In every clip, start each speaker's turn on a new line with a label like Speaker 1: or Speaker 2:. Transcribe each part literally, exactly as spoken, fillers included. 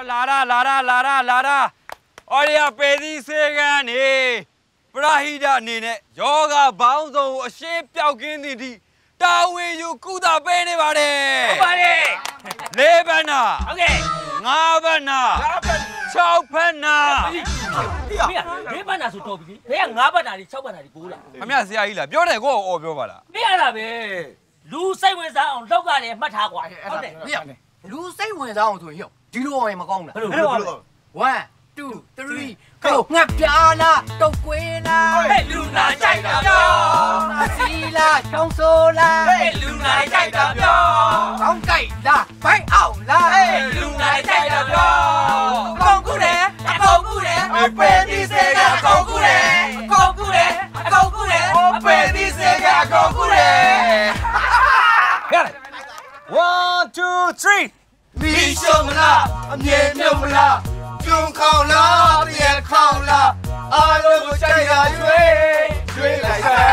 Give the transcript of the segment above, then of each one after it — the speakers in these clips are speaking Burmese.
Speaker 1: လာတာလာတာလာတာလာတာအော်ဒီကပေသီးစေကန်နေပရာဟိတအနေနဲ့ယောဂဘောင်းစုံအရှင်းပြောက်ကင်းသည့်ဒီတာဝန်ယူကုသပေးနေပါတယ်
Speaker 2: ဟုတ်ပါတယ်
Speaker 1: လေးဘက်နာ
Speaker 2: ဟုတ်ကဲ့
Speaker 1: ငါးဘက်နာ၆ဘက်နာ
Speaker 2: မင်းလေးဘက်နာဆိုတော့ပြီလေငါးဘက်နာကြီး၆ဘက်နာကြီးကိုးလား
Speaker 1: ခမရဆရာကြီးလားပြောတယ်ကိုအော်ပြောပါလား
Speaker 2: မင်းရတာပဲလူစိတ်ဝင်စားအောင်လောက်ကလည်းမှတ်ထားကွာဟုတ်တယ်
Speaker 3: မင်းလူစိတ်ဝင်စားအောင်ဆိုရင်ဒီလိုရင်မကောင်းဘူး
Speaker 2: ဘယ်လိုလဲ
Speaker 3: one two three go ငါပြာလားတုတ်ကွေးလား
Speaker 2: ဟဲ့လူနာကြိုက်တာပြော
Speaker 3: စီလားချောင်းဆိုးလား
Speaker 2: ဟဲ့လူနာကြိုက်တာပြော
Speaker 3: ကောင်းကြိုက်လားဘိုင်းအောင်လား
Speaker 2: ဟဲ့လူနာကြိုက်တာပြောအကုန်ကူတယ်အကုန်ကူတယ်အပေဒီစေကအကုန်ကူတယ်အကုန်ကူတယ်အကုန်ကူတယ်အပေဒီစေကအကုန်ကူတယ်
Speaker 1: one two three
Speaker 2: မီရှုံလားအမြဲမြုံလားကျုံခေါင်လားတည်းခေါင်လားအားလုံးကိုကြိုက်တာရွှေရွှေလိုက်တာ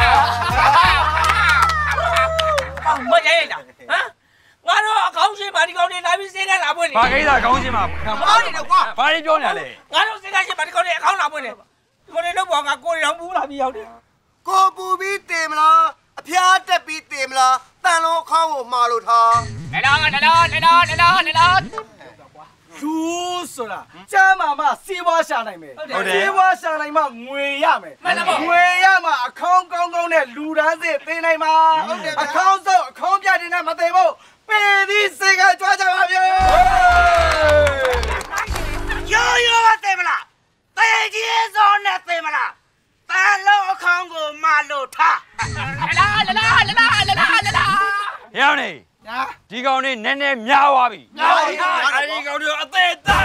Speaker 2: မကြိုက်တာဟမ်ငါတို့အကောင်းရှင်ပါဒီကောင်းနေလာပြီးစေးကလာပွင့်နေ
Speaker 1: ဘာကိစ္စကောင်းရှင်ပါ
Speaker 2: မောင်းနေတော့ကွာ
Speaker 1: ဘာတွေပြောနေလဲ
Speaker 2: ငါတို့စေးကရှင်ပါဒီကောင်းနေအကောင်းလာပွင့်နေကိုနေတော့ဘောကကိုရီတော်ပူလာပြီးရောက်တယ်
Speaker 4: ကိုပူပြီးတင်မလားအဖျားတက်ပြီးတင်မလားတန်လုံးခေါင်းကိုမှားလို့ထား
Speaker 2: နေတော့နေတော့နေတော့နေတော့နေတော့
Speaker 5: လူဆိုတာကျမ်းမာမှစီးပွားရှာနိုင်မယ်စီးပွားရှာနိုင်မှငွေရမယ်ငွေရမှအခေါင်းကောင်းကောင်းနဲ့လူတန်းစစ်ပေးနိုင်မှာအခေါင်းစုပ်အခေါင်းပြတင်နဲ့မသိဘူးပေသီးစေကကြွားကြပါဗျာ
Speaker 2: ရိုးရိုးမသိမလားတေကြီးစောနဲ့သိမလားတန်လုံးအခေါင်းကိုမလို့ထားလာလာလာလာလာလာလာ
Speaker 1: ရောင်းနေဒီကောင်နေနည်းနည်းများသွားပြီ
Speaker 2: များပါပြီ
Speaker 1: အဲဒီကောင်တွေအသေးသား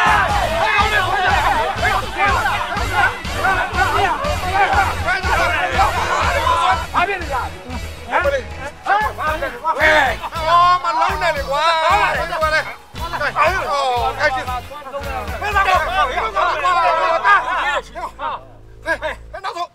Speaker 5: ဘာဖြစ်နေလဲဟမ်ဟမ်
Speaker 4: ဟဲ့အော်မလုံးနဲ့လေကွာဟုတ်တယ်ကွာလေအော်အဲ့ဒီဘယ်တော့ဟဲ့နောက်ဆုံး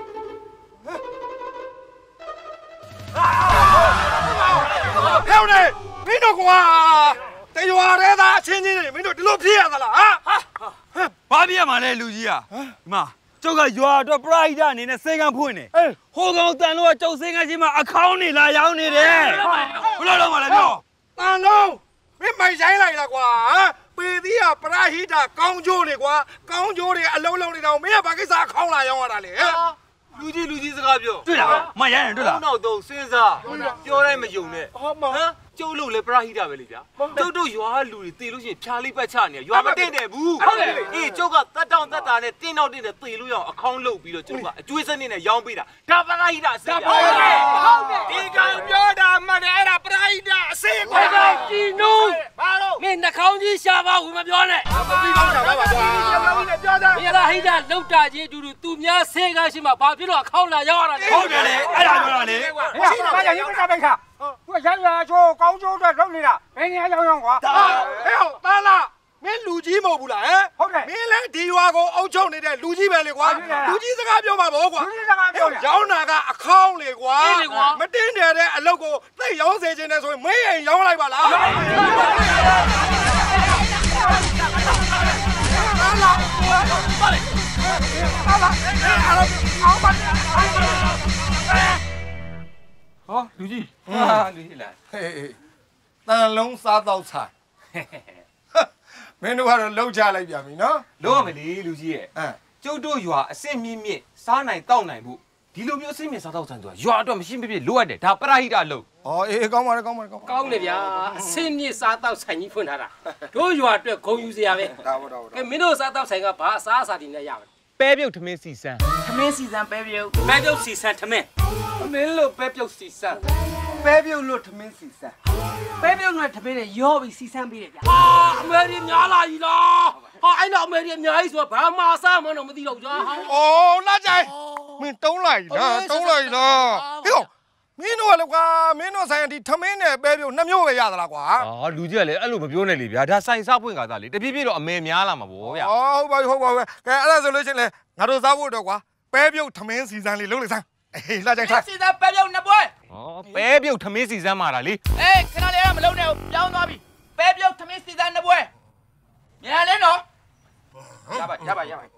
Speaker 4: ဟဲ့နေမင်းတို့ကွာတရွာထဲသားအချင်းချင်းတွေမင်းတို့ဒီလိုဖြစ်ရသလားဟာ
Speaker 1: ဘာဖြစ်ရမှာလဲလူကြီးอ่ะဒီမှာကျုပ်ကရွာအတွက်ပရိုက်တာအနေနဲ့စေကံဖွင့်နေဟိုကောင်တန်လို့ကကျုပ်စေကံချင်းမှာအခေါင်းနေလာရောက်နေတယ်ဘယ်လိုလုပ်မှာလဲပြော
Speaker 4: တန်လုံးမင်းမိုင်ဆိုင်လိုက်လားကွာပေသီးကပရာဟိတကောင်းကျိုးတွေကွာကောင်းကျိုးတွေအလုံးလုံးနေတော့မင်းကဘာကိစ္စအခေါင်းလာရောက်ရတာလေ
Speaker 6: လူကြီးလူကြီးစကားပြော
Speaker 1: တွေ့လားမရရင်တွေ့လား
Speaker 6: နောက်တော့စဉ်းစားပြောတိုင်းမယုံနဲ့ဟမ်ကျုပ်လို့လေပရာဟိတပဲလေဗျာကျုပ်တို့ရွာလူတွေတေလို့ရှိရင်ဖြာလေးပတ်ချနေရွာမတင်တယ်ဘူး
Speaker 2: ဟုတ်တယ်
Speaker 6: အေးကျုပ်ကတတ်တောင်တတ်တာနဲ့တင်းတော့တင်းတယ်တေလို့ရအောင်အခေါင်းလုတ်ပြီးတော့ကျုပ်ကအကျွေးစနစ်နဲ့ရောင်းပေးတာဒါပရာဟိတအစစ်
Speaker 2: ဟုတ်တယ်ဟုတ်တယ်
Speaker 6: ဒီကောင်ပြောတာမှန်တယ်အဲ့ဒါပရာဟိတအစစ်
Speaker 2: ကိုကြည်နုံဘာလို့မင်းနှာခေါင်းကြီးရှာပါဘူးမပြောနဲ့
Speaker 4: မပြီးကောင်းတာပါကွာ
Speaker 2: ပြောတာမင်းလားဟိတလောက်တာချင်းအတူတူသူများဆေးကားရှိမှဘာဖြစ်လို့အခေါင်းလာရောက်ရတာလဲ
Speaker 1: ဟုတ်တယ်လေအဲ့ဒါပြောတာလေ
Speaker 5: ရှိတာဘာကြောင့်ရုပ်ကပိတ်ခါသူကရရချိုးကောင်းချိုးအတွက်လုပ်နေတာဘယ်နေရာရောက်ရောက်ကွာ
Speaker 4: ဟဲ့ဟုတ်သားလားမင်းလူကြီးမဟုတ်ဘူးလားဟမ်
Speaker 5: ဟုတ်တယ်
Speaker 4: မင်းလည်းဒီရွာကိုအုပ်ချုပ်နေတဲ့လူကြီးပဲလေကွာလူကြီးစကားပြောမှာပေါ့ကွာ
Speaker 5: လူကြီးစကားပြော
Speaker 4: ရောင်းတာကအခေါင်းလေကွာမတင်းတယ်တဲ့အလုပ်ကိုသိရောင်းစေခြင်းနဲ့ဆိုရင်မင်းရင်ရောင်းလိုက်ပါလားသားလားပါလေသားလားအော်ပါ
Speaker 5: ဟောလူကြီးဟာလူကြီးလား
Speaker 4: ဟေးတန်လုံးစားတော့ဆိုင်မင်းတို့ကတော့လှုပ်ချလိုက်ပြန်ပြီနော်
Speaker 6: လုံးရမယ်လေလူကြီးရဲ့အဲကျုပ်တို့ရွာအစစ်မြင့်မြင့်စားနိုင်တောက်နိုင်ဖို့ဒီလိုမျိုးအစစ်မြင့်စားတော့ဆိုင်ဆိုတာရွာအတွက်မရှိမဖြစ်လိုအပ်တယ်ဒါပရာဟိတလို့
Speaker 4: ဩအေးကောင်းပါလေကောင်းပါလေကောင်း
Speaker 2: ကောင်းလေဗျာအစစ်မြင့်စားတော့ဆိုင်ကြီးဖွင့်ထားတာတို့ရွာအတွက်ဂုဏ်ယူစရာပဲ
Speaker 4: ဒါပါတော့
Speaker 2: ကဲမင်းတို့စားတော့ဆိုင်ကဘာအစားအစာတွေနဲ့ရမယ်
Speaker 6: ပဲပြုတ်ထမင်းစီစမ်း
Speaker 2: ထမင်းစီစမ်းပဲပြုတ်ပဲပြုတ်စီစမ်းထမင်း
Speaker 5: ထမင်းလို့ပဲပြုတ်စီစမ်းပဲပြုတ်လို့ထမင်းစီစမ်း
Speaker 2: ပဲပြုတ်နဲ့ထမင်းနဲ့ရောပြီးစီစမ်းပေးတယ်ဗျာဟာအမေရီများလာကြီးလားဟာအဲ့တော့အမေရီအများကြီးဆိုတော့ဘာမှအစားမလို့မသိတော့ကြာ
Speaker 4: ဩလာကြိုင်မင်းတုံးလိုက်လားတုံးလိုက်လားဟေ့မင်းတို့ကလည်းကွာမင်းတို့ဆိုင်ဒီထမင်းနဲ့ပဲပြုတ်နှစ်မျိုးပဲရသလားကွာ
Speaker 6: ဟာလူကြီးကလည်းအဲ့လိုမပြောနဲ့လေဗျာဒါဆိုင်စားဖွင့်ကစားလေတပြေးပြေးတော့အမေများလာမှာဗောဗျာ
Speaker 4: ဩဟုတ်ပါပြီဟုတ်ပါပြီကဲအဲ့ဒါဆိုလို့ချင်းလေငါတို့စားဖို့တော့ကွာပဲပြုတ်ထမင်းစီစမ်းလေးလုံးလိုက်စမ်းအေးလာကြိုင်ထား
Speaker 2: စီစမ်းပဲပြုတ်နှစ်ပွဲ
Speaker 6: ဩပဲပြုတ်ထမင်းစီစမ်းမှာလားလေ
Speaker 2: အေးခဏလေးကမလုံးနဲ့ပြောင်းသွားပြီပဲပြုတ်ထမင်းစီစမ်းနှစ်ပွဲပါရပါရပါ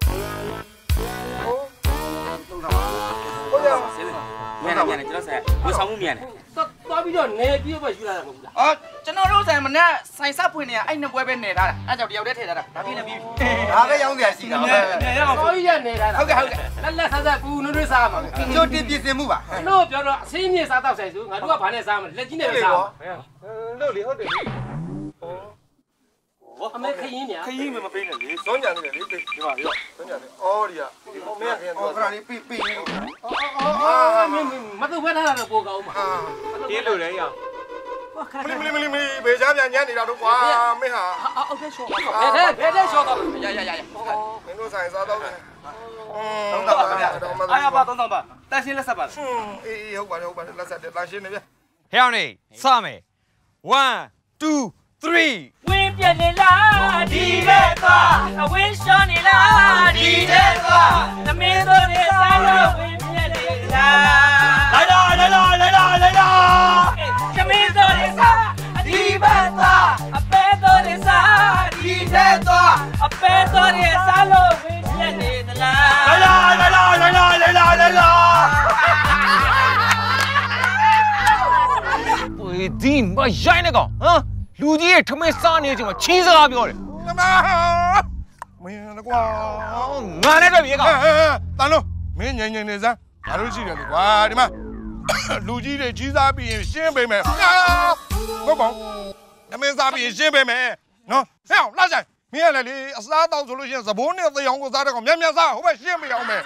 Speaker 4: ဟုတ်ရ
Speaker 2: မြန်နေမြန်နေကျွန်တော်ဆက်ဝဆောင်မှုမြန်နေသွားပြီးတော့နေပြီးတော့ယူလာတာမဟုတ်ဘူးလားအော်ကျွန်တော်တို့ဆိုင်မနဲ့ဆိုင်ဆက်ဖွင့်နေအဲ့နှစ်ပွဲပဲနေထားတာအဲ့ကြောင့်တယောက်တည်းထည့်ထားတာဒါပြီးလည်းပြီး
Speaker 5: ဒါပဲရောင်းစရာရှိတာပဲ
Speaker 2: နေရအောင်ကိုကြီးရနေထားတာဟုတ်ကဲ့ဟုတ်ကဲ့လက်လက်ဆက်ဆက်ပူနွေးနွေးစားမှာ
Speaker 5: ကျိုးတင်ပြင်ဆင်မှုပါ
Speaker 2: တို့ပြောတော့အစင်းမြင့်စားတော့ဆိုင်ဆိုငါတို့ကဘာနဲ့စားမလဲလက်ကြီးနဲ့ပဲစား
Speaker 5: လို့လေဟုတ်တယ်လေ
Speaker 2: အမေခရင်ညာ
Speaker 4: ခရင်မပေးနဲ့လေဇွန်ကြနေတယ်လေဒီမှာရောဇွန်ကြနေအော်ဒီကမင်းခရင်တော့
Speaker 5: ခရလေးပြီးပြီး
Speaker 2: အော်အော်မင်းမတူဘဲထားတာတော့ပိုကောင်းမှာ
Speaker 6: တင်းလို့လည်းရအောင်
Speaker 4: မလီမလီမလီမလီဘေးချမ်းပြန်ညံ့နေတာတော့ကွာမင်းဟာ
Speaker 2: အော်ကဲရှော့ဘယ်တဲ့ဘယ်တဲ့ရှော့တော့ရရရရ
Speaker 4: မင်းတို့ဆိုင်စားတော့တယ်
Speaker 5: သုံးတော့ပါဗျာအားရပါသုံးတော့ပါတန်ရှင်းလက်ဆက်ပါ
Speaker 4: အေးအေးဟုတ်ပါတယ်ဟုတ်ပါတယ်လက်ဆက်တယ်တန်ရှင်းနေဗျ
Speaker 1: ဟဲ့အောင်နေစမယ်one two three
Speaker 2: ဝင်းပြက်နေလားဒီတဲ့သွားအဝင်းရှော့နေလားဒီတဲ့သွားသမင်းတို့နေစားလို့ဝင်းပြက်နေလား
Speaker 1: 来啦来啦来啦来啦
Speaker 2: သမင်းတို့နေစားဒီဘက်သွားအပဲတို့နေစားဒီတဲ့သွားအပဲတို့နေစားလို့ဝင်းပြက်နေသလား
Speaker 1: 来啦来啦来啦来啦来啦喂ဒီမရိုင်းနေကောင်ဟမ်လူကြီးရဲ့ထမင်းစားနေတဲ့အချိန်မှာချင်းစကားပြောတယ်
Speaker 4: မမမင်းကွာ
Speaker 1: ငါနဲ့တွေ့ပြီကောင်
Speaker 4: တန်လို့မင်းငိမ့်ငိမ့်နေစမ်းငါတို့ရှိတယ်လေကွာဒီမှာလူကြီးတွေကြီးစားပြီးရင်ရှင်းပေးမယ်ဟုတ်ပါဘူးထမင်းစားပြီးရင်ရှင်းပေးမယ်နော်ဟဲ့အောင်လာဆိုင်မင်းကလည်းလေအစားတောက်ဆိုလို့ရှိရင်သဘိုးနဲ့သေအောင်ကိုစားတဲ့ကောင်မြန်မြန်စားဟိုဘက်ရှင်းပေးအောင်မယ်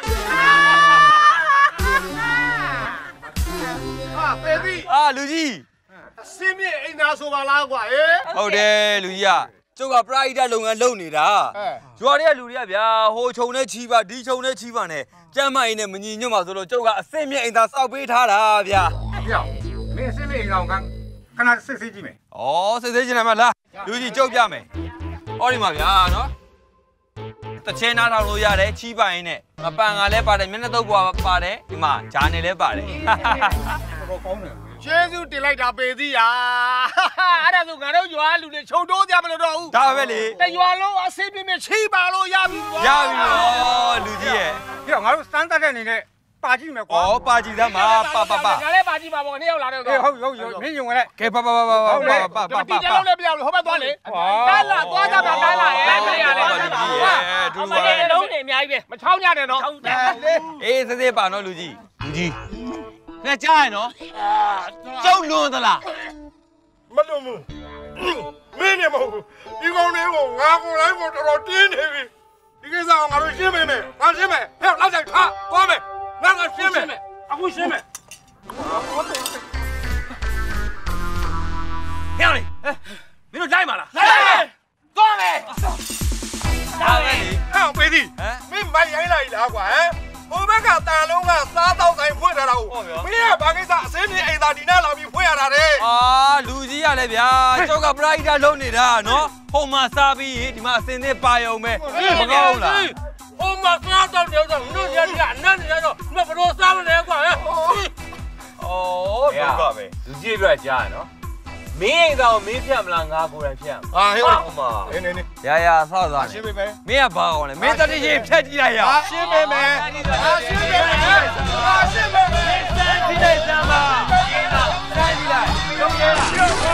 Speaker 5: ဟာပေသီး
Speaker 1: အာလူကြီး
Speaker 5: စင်းမြင့်အိမ်သားဆိုပါလားကွာဟေး
Speaker 1: ဟုတ်တယ်လူကြီးကကျုပ်ကပရိုက်တာလုပ်ငန်းလုပ်နေတာရွာတွေကလူတွေကဗျာဟိုခြုံနဲ့ချီပါဒီခြုံနဲ့ချီပါနဲ့ကျမ်းမအိမ်နဲ့မညီညွတ်ပါဆိုတော့ကျုပ်ကအစ်စ်မြင့်အိမ်သားစောက်ပေးထားတာဗျာ
Speaker 5: ပြောမင်းစင်းမြင့်အိမ်သားကခဏစစ်စစ်ကြည့်မယ်
Speaker 1: ဩစစ်စစ်ကြည့်လိုက်မလားလူကြီးကျုပ်ပြမယ်ဟောဒီမှာဗျာနော်တချင်းနားထောင်လို့ရတယ်ချီပါရင်နဲ့မပန်ကလည်းပါတယ်မျက်နှာတုပ်ပွားပါတယ်ဒီမှာဂျာနေလည်းပါတယ်
Speaker 5: တော်ကောင်းတယ်ကျေးဇူးတင်လိုက်တာပေသီးဟာအဲ့ဒါဆိုငါတို့ရွာလူတွေခြုံတိုးကြမလို့တော့ဘူး
Speaker 1: ဒါပဲလေ
Speaker 5: တရွာလုံးအစိမ့်ပြင်းပြင်းချီပါလို့ရပြီ
Speaker 1: ရပြီနော်လူကြီးရဲ့
Speaker 5: ပြောငါတို့စမ်းတတ်တဲ့အနေနဲ့ပါကြည့်မယ်ကွာ
Speaker 1: ဩပါကြည့်သမ်းပါပါပါပါ
Speaker 2: ငါလည်းပါကြည့်ပါပေါ့နေ့ရောက်လာတော့
Speaker 5: ဟုတ်ဟုတ်ဟုတ်မင်းယုံလဲ
Speaker 1: ကဲပါပါပါပါပါပါပါ
Speaker 2: ဒီကြောင်လည်းပြောင်းလို့ဟိုဘက်သွားလေတန်းလာသွားကြတာတန်းလာရဲ့မရလေအမလေးလုံးနေအများကြီးပဲ
Speaker 5: မချောင်းရတယ်နော်
Speaker 1: အေးစစ်စစ်ပါနော်လူကြီးလူကြီးငါကြားရနော်ကျုပ်လွန်သလား
Speaker 4: မလွန်ဘူးမင်းနေမဟုတ်ဘူးဒီကောင်လေးကိုငါကိုယ်တိုင်းကိုတော်တော်တင်းနေပြီဒီကိစ္စကိုငါတို့ရှင်းပေးမယ်ငါရှင်းမယ်ဟဲ့လောက်ဆိုင်ထားသွားမယ်ငါကရှင်းမယ်
Speaker 2: အခုရှင်းမယ်
Speaker 1: ဟဲ့လေမင်းတို့လိုက်မလား
Speaker 2: လိုက်မယ်သွားမယ်
Speaker 1: ဒါပဲလေ
Speaker 4: ဟဲ့ပေးသည်မင်းမိုက်ရိုင်းလိုက်လားကွာဟမ်ဟိုဘက်ကတန်လုံးကစားတော့ဆိုင်ဖွင့်ထားတာဟုတ်မင်းကဘာကိစ္စအစင်းမြေအိမ်သာဒီနဲ့လာပြီးဖွင့်ရတာလေ
Speaker 1: အာလူကြီးရလဲဗျာကျောက်ကပရိုက်တာလုံးနေတာနော်ဟိုမှာစားပြီးဒီမှာအစင်းသေးပါယုံပဲမကောင်းလား
Speaker 2: ဟိုမှာစားတော့တယ်တော့တို့ရကအနမ်းနေတော့မဘလို့စားမလဲကွာဟဲ့
Speaker 1: ဩဒုက္ခပဲ
Speaker 6: လူကြီးပြကြားရနော်မင်းအိမ်သားကိုမင်းဖြတ်မလားငါကိုယ်တိုင်ဖြတ်
Speaker 4: ဟာဟဲ့ဟို
Speaker 6: မှာ
Speaker 4: နေနေနေ
Speaker 1: ရရဆောက်သွား
Speaker 4: ရှင်းပေးမယ်
Speaker 1: မင်းကဘာအောင်လဲမင်းတတိချင်းဖြတ်ကြည့်လိုက်ရ
Speaker 4: ရှင်းပေးမယ်ရှင်းပေးမယ်ရှင်းပေးမယ်
Speaker 1: ဒီနေ့စမ်းပါတိုင်းကြည့်လိုက်လုံးရဲလား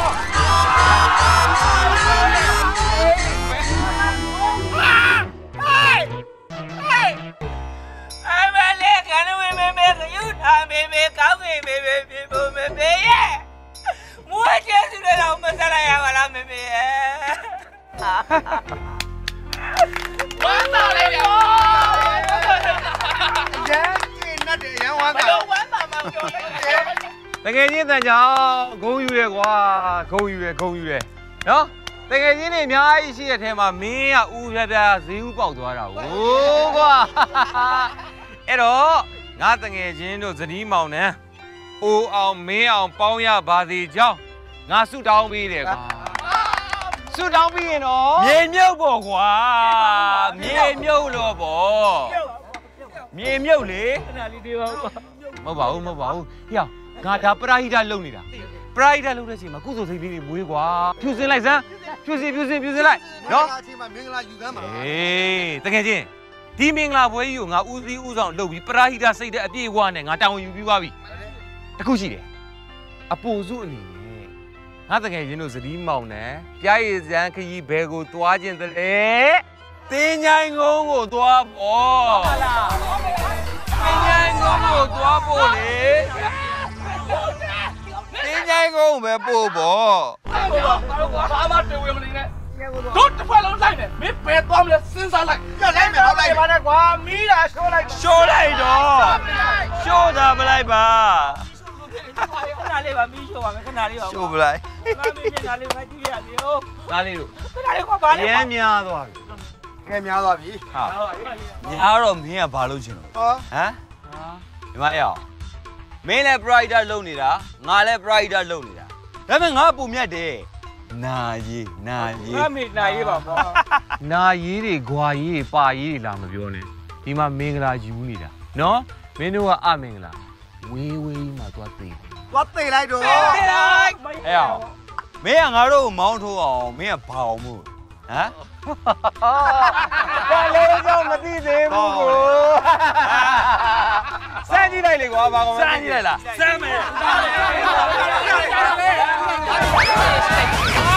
Speaker 2: အမလေးကနဝေမေမေကယူထားမေမေကောင်းမေမေမေပြေဖို့မေမေရဲ့မွေးကျစုလည်းတော့မစားရပါလားမေမေရဲ့ဝမ်းသာလေးရော
Speaker 5: ရမ်းကျင်းတဲ့ရမ်းဝမ်းသာ
Speaker 2: ဝမ်းသာမှပြောလိုက်
Speaker 1: တကယ်ချင်းတန်ကြောင်ဂုံယူရဲကွာဂုံယူရဲဂုံယူရဲနော်တကယ်ချင်းတွေအများကြီးရှိတဲ့ထဲမှာမင်းကဦးပြပြဈေးဥပေါက်သွားတာဟိုးကွာအဲ့တော့ငါတကယ်ချင်းတို့ဇနီးမောင်နှံအိုးအောင်မင်းအောင်ပေါင်းရပါစေကြောင်းငါဆုတောင်းပေးတယ်ကွာဆုတောင်းပြီးရင်တော့မြေမြုပ်ပေါ့ကွာမြေမြုပ်လို့ပေါ့မြေမြုပ်လေ
Speaker 2: ခဏလေးဒီပါ
Speaker 1: မဟုတ်ပါဘူးမဟုတ်ပါဘူးဟေ့ငါဒါပရာဟိတလုပ်နေတာ
Speaker 6: ပရိုက်တာလုပ်တဲ့အချိန်မှာကုသိုလ်စိတ်လေးတွေမွေးကွာဖြူစင်လိုက်စမ်းဖြူစင်ဖြူစင်ဖြူစင်လိုက်နော်အချိန်မှာမင်္ဂလာယူစမ်းပါအေးတကယ်ချင်းဒီမင်္ဂလာပွဲကြီးကိုငါဦးစီးဦးဆောင်လုပ်ပြီးပရာဟိတစိတ်တဲ့အပြည့်အဝနဲ့ငါတာဝန်ယူပြီးသွားပြီတခုရှိတယ်အပူစုအနေနဲ့ငါတကယ်ချင်းတို့စတီးမောင်နဲ့ပြားရည်စမ်းခကြီးဘဲကိုတွားခြင်းတလေတင်းញိုင်းကုန်းကိုတွားပေါ့ဟုတ်လားတင်းញိုင်းကုန်းကိုတွားဖို့လေတင်းញိုင်းကုန်းပဲပို့ပေါ့
Speaker 5: ဘာမှတွေ့ဝင်မနေနဲ့တို့တစ်ဖက်လုံးလိုက်မယ်မင်းပဲသွားမလဲစဉ်းစားလိုက်ကြက်လိုက်မယ်ဟုတ်လိုက်ပါနဲ့ကွာမီးတာရှိုးလိုက်
Speaker 1: ရှိုးလိုက်တော့ရှိုးတာမလိုက်ပါ
Speaker 2: ခဏလေးပါမီးရှိုးပါမယ်ခဏလေးပါ
Speaker 1: ရှိုးပလိုက်
Speaker 2: ငါမင်းမျက်နှာလေးပဲကြည့်ရစီဟုတ်
Speaker 6: ဒါလေးတို့
Speaker 2: ခဏလေးကွာဘာလဲ
Speaker 6: ရမ်းများသွားပြီ
Speaker 5: ကဲများသွားပြီ
Speaker 1: ဟာညာတော့မင်းကဘာလုပ်ချင်လို့ဟမ်ဒီမအောင်မင်းလည်း brighter လုပ်နေတာငါလည်း brighter လုပ်နေတာဒါပေမဲ့ငါပုံမြတ်တယ်နာရီနာရီ
Speaker 2: ငါမေနာရီပါဘော
Speaker 6: နာရီတွေဂွာရီတွေပါရီတွေလာမပြောနဲ့ဒီမှာမင်္ဂလာယူနေတာနော်မင်းတို့ကအမင်္ဂလာဝေးဝေးမှာသွားသိ
Speaker 5: သွားသိလိုက်တော့
Speaker 1: သိလိုက်အဲ့အောင်မင်းကငါတို့ကိုမောင်းထိုးအောင်မင်းကဘာအောင်မို့ဟမ်
Speaker 6: ဘာလဲကြောင့်မသိသေးဘူးကိုစမ်းကြည့်လိုက်လေကွာဘာကောင်
Speaker 1: စမ်းကြည့်လိုက်လား
Speaker 2: စမ်းမယ်